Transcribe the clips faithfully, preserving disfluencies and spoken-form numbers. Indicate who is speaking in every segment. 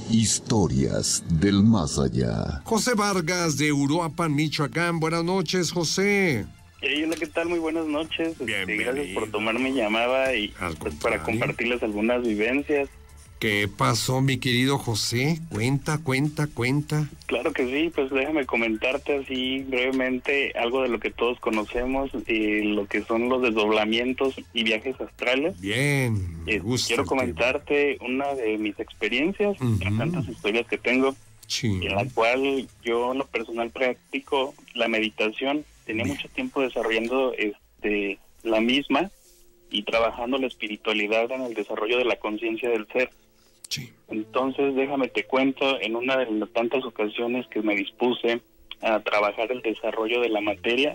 Speaker 1: Historias del más allá.
Speaker 2: José Vargas de Uruapan, Michoacán. Buenas noches, José.
Speaker 3: Hey, hola, ¿qué tal? Muy buenas noches. Este, gracias por tomar mi llamada y pues, para compartirles algunas vivencias.
Speaker 2: ¿Qué pasó, mi querido José? Cuenta, cuenta, cuenta.
Speaker 3: Claro que sí, pues déjame comentarte así brevemente algo de lo que todos conocemos, eh, lo que son los desdoblamientos y viajes astrales.
Speaker 2: Bien, me
Speaker 3: eh,
Speaker 2: gusta
Speaker 3: Quiero
Speaker 2: el tema.
Speaker 3: comentarte una de mis experiencias,
Speaker 2: Uh-huh.
Speaker 3: las tantas historias que tengo,
Speaker 2: Sí.
Speaker 3: en la cual yo en lo personal practico la meditación. Tenía
Speaker 2: Bien.
Speaker 3: mucho tiempo desarrollando este la misma y trabajando la espiritualidad en el desarrollo de la conciencia del ser.
Speaker 2: Sí.
Speaker 3: Entonces, déjame te cuento, en una de las tantas ocasiones que me dispuse a trabajar el desarrollo de la materia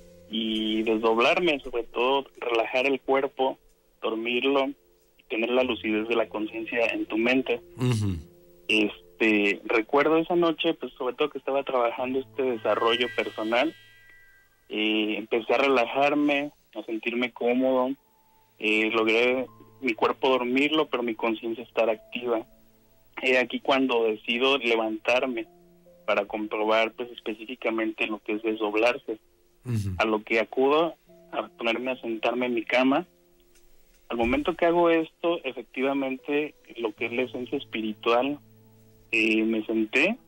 Speaker 3: y desdoblarme, sobre todo relajar el cuerpo, dormirlo y tener la lucidez de la conciencia en tu mente.
Speaker 2: Uh-huh.
Speaker 3: Este, recuerdo esa noche, pues sobre todo que estaba trabajando este desarrollo personal, eh, empecé a relajarme, a sentirme cómodo, eh, logré mi cuerpo dormirlo, pero mi conciencia estar activa. He aquí cuando decido levantarme para comprobar pues específicamente lo que es desdoblarse.
Speaker 2: Uh-huh.
Speaker 3: A lo que acudo a ponerme a sentarme en mi cama. Al momento que hago esto, efectivamente, lo que es la esencia espiritual, eh, me senté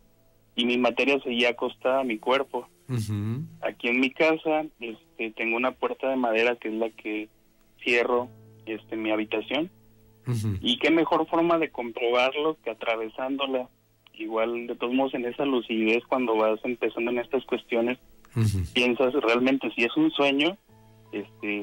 Speaker 3: y mi materia seguía acostada a mi cuerpo.
Speaker 2: Uh-huh.
Speaker 3: Aquí en mi casa este, tengo una puerta de madera que es la que cierro este, mi habitación.
Speaker 2: Uh-huh.
Speaker 3: Y qué mejor forma de comprobarlo que atravesándola. Igual, de todos modos, en esa lucidez, cuando vas empezando en estas cuestiones,
Speaker 2: Uh-huh.
Speaker 3: piensas realmente si es un sueño, este,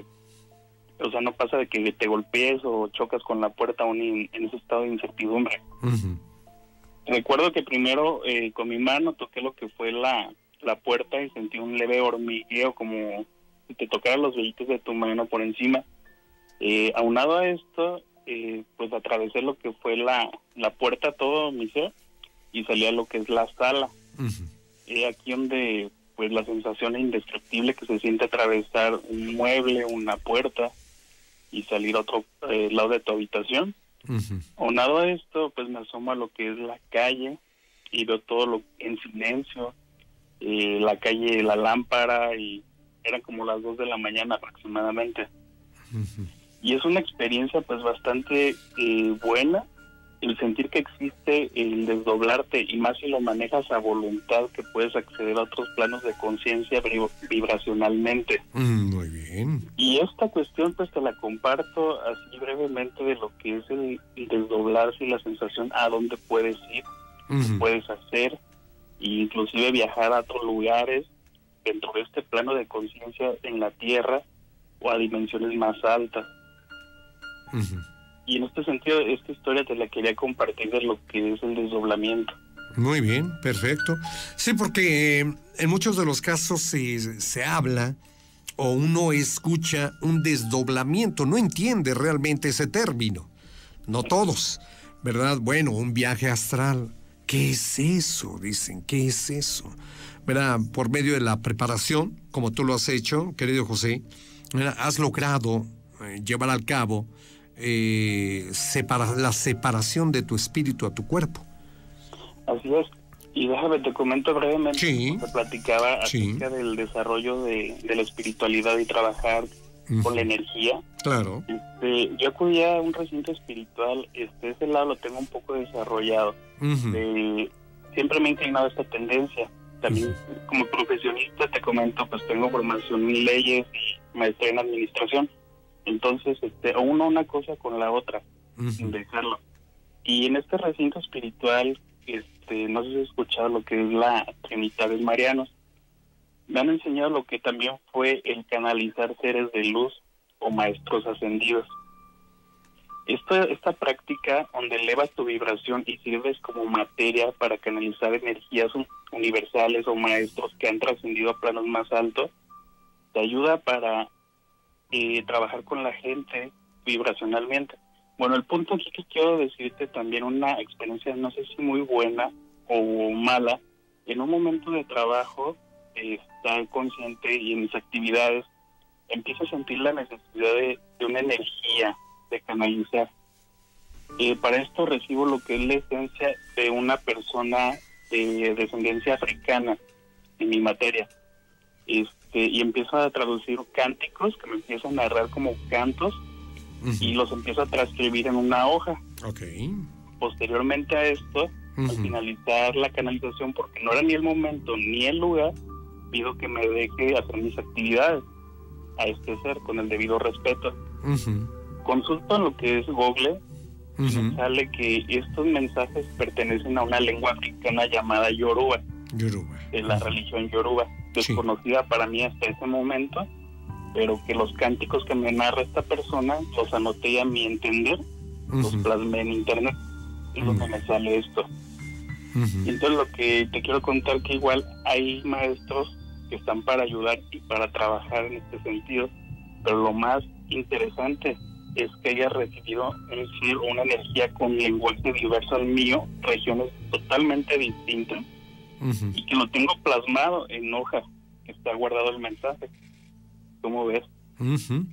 Speaker 3: o sea, no pasa de que te golpees o chocas con la puerta aún en, en ese estado de incertidumbre.
Speaker 2: Uh-huh.
Speaker 3: Recuerdo que primero eh, con mi mano toqué lo que fue la, la puerta y sentí un leve hormigueo, como si te tocaran los vellitos de tu mano por encima. Eh, aunado a esto, eh, pues atravesé lo que fue la, la puerta, todo mi ser, y salí a lo que es la sala.
Speaker 2: Uh-huh.
Speaker 3: Eh, aquí donde pues la sensación indescriptible que se siente atravesar un mueble, una puerta y salir a otro eh, lado de tu habitación.
Speaker 2: Uh-huh.
Speaker 3: Aunado a esto, pues me asomo a lo que es la calle y veo todo lo en silencio, eh, la calle, la lámpara, y eran como las dos de la mañana aproximadamente.
Speaker 2: Uh-huh.
Speaker 3: Y es una experiencia pues bastante eh, buena, el sentir que existe el desdoblarte, y más si lo manejas a voluntad, que puedes acceder a otros planos de conciencia vibracionalmente.
Speaker 2: Mm, muy bien.
Speaker 3: Y esta cuestión pues te la comparto así brevemente de lo que es el, el desdoblarse y la sensación a dónde puedes ir,
Speaker 2: Uh-huh.
Speaker 3: puedes hacer, e inclusive viajar a otros lugares dentro de este plano de conciencia en la Tierra o a dimensiones más altas.
Speaker 2: Uh-huh.
Speaker 3: Y en este sentido, esta historia te la quería compartir de lo que es el desdoblamiento.
Speaker 2: Muy bien, perfecto. Sí, porque eh, en muchos de los casos se, se habla o uno escucha un desdoblamiento, no entiende realmente ese término. No todos, ¿verdad? Bueno, un viaje astral. ¿Qué es eso? Dicen, ¿qué es eso? ¿Verdad? Por medio de la preparación, como tú lo has hecho, querido José, ¿verdad? Has logrado eh, llevar al cabo eh, separa, la separación de tu espíritu a tu cuerpo.
Speaker 3: Así es. Y déjame, te comento brevemente,
Speaker 2: Sí.
Speaker 3: como te platicaba
Speaker 2: Sí.
Speaker 3: acerca del desarrollo de, de la espiritualidad y trabajar
Speaker 2: Uh-huh.
Speaker 3: con la energía.
Speaker 2: Claro.
Speaker 3: Este, yo acudí a un recinto espiritual, este, ese lado lo tengo un poco desarrollado.
Speaker 2: Uh-huh.
Speaker 3: Eh, siempre me ha inclinado esta tendencia. También
Speaker 2: Uh-huh.
Speaker 3: como profesionista, te comento, pues tengo formación en leyes y maestría en administración. Entonces, este, uno una cosa con la otra,
Speaker 2: Uh-huh.
Speaker 3: sin dejarlo. Y en este recinto espiritual, este, no sé si has escuchado lo que es la Trinidades Marianos. Me han enseñado lo que también fue el canalizar seres de luz o maestros ascendidos. Esta, esta práctica donde elevas tu vibración y sirves como materia para canalizar energías universales o maestros que han trascendido a planos más altos, te ayuda para eh, trabajar con la gente vibracionalmente. Bueno, el punto aquí que quiero decirte también, una experiencia no sé si muy buena o mala, en un momento de trabajo, eh, estar consciente y en mis actividades, empiezo a sentir la necesidad de, de una energía, de canalizar. Eh, para esto recibo lo que es la esencia de una persona de descendencia africana en mi materia. Este, y empiezo a traducir cánticos que me empiezan a narrar como cantos, uh-huh. y los empiezo a transcribir en una hoja.
Speaker 2: Okay.
Speaker 3: Posteriormente a esto, uh-huh. al finalizar la canalización, porque no era ni el momento ni el lugar, pido que me deje hacer mis actividades a este ser con el debido respeto. Uh-huh. Consulto en lo que es Google, uh-huh. y me sale que estos mensajes pertenecen a una lengua africana llamada Yoruba.
Speaker 2: Yoruba.
Speaker 3: De la uh-huh. religión Yoruba, desconocida sí. para mí hasta ese momento, pero que los cánticos que me narra esta persona los anoté y a mi entender, uh-huh. los plasmé en internet, y uh-huh. donde me sale esto. Uh-huh. Entonces lo que te quiero contar que igual hay maestros que están para ayudar y para trabajar en este sentido, pero lo más interesante es que haya recibido un ser, una energía con lenguaje diverso al mío, regiones totalmente distintas, uh-huh. y que lo tengo plasmado en hoja, que está guardado el mensaje. ¿Cómo ves?
Speaker 2: Uh-huh.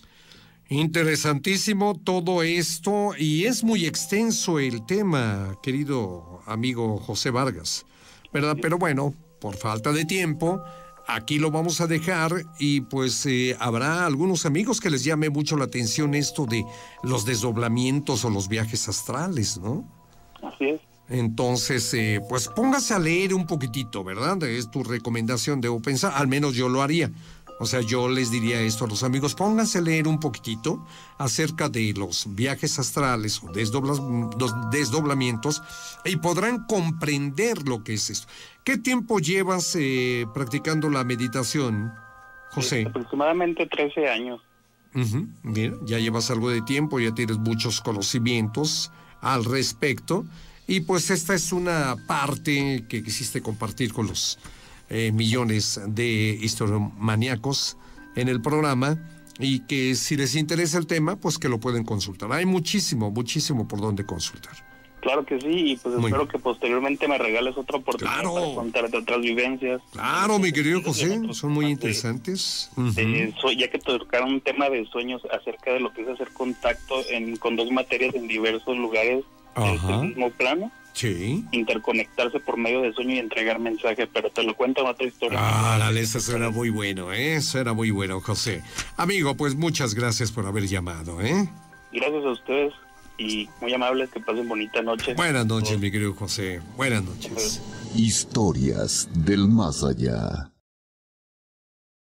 Speaker 2: Interesantísimo todo esto, y es muy extenso el tema, querido amigo José Vargas, ¿verdad? Sí. Pero bueno, por falta de tiempo, aquí lo vamos a dejar, y pues eh, habrá algunos amigos que les llame mucho la atención esto de los desdoblamientos o los viajes astrales, ¿no?
Speaker 3: Así es.
Speaker 2: Entonces, eh, pues póngase a leer un poquitito, ¿verdad? Es tu recomendación, debo pensar, al menos yo lo haría. O sea, yo les diría esto a los amigos, pónganse a leer un poquitito acerca de los viajes astrales o desdoblas, los desdoblamientos, y podrán comprender lo que es esto. ¿Qué tiempo llevas eh, practicando la meditación, José?
Speaker 3: Aproximadamente trece años.
Speaker 2: Uh-huh. Bien, ya llevas algo de tiempo, ya tienes muchos conocimientos al respecto, y pues esta es una parte que quisiste compartir con los Eh, millones de historiomaníacos en el programa, y que si les interesa el tema, pues que lo pueden consultar. Hay muchísimo, muchísimo por donde consultar.
Speaker 3: Claro que sí, y pues Muy espero bien. que posteriormente me regales otra oportunidad
Speaker 2: claro.
Speaker 3: para contarte otras vivencias.
Speaker 2: Claro, mi querido José, son muy interesantes.
Speaker 3: De, uh-huh. de, so, ya que tocaron un tema de sueños acerca de lo que es hacer contacto en, con dos materias en diversos lugares del mismo plano.
Speaker 2: Sí.
Speaker 3: Interconectarse por medio de sueño y entregar mensajes, pero te lo cuento en otra historia.
Speaker 2: Ah, dale, eso suena muy bueno, ¿eh? Suena muy bueno, José. Amigo, pues muchas gracias por haber llamado, ¿eh?
Speaker 3: Gracias a ustedes y muy amables, que pasen bonita noche.
Speaker 2: Buenas noches, mi querido José. Buenas noches.
Speaker 1: Historias del más allá.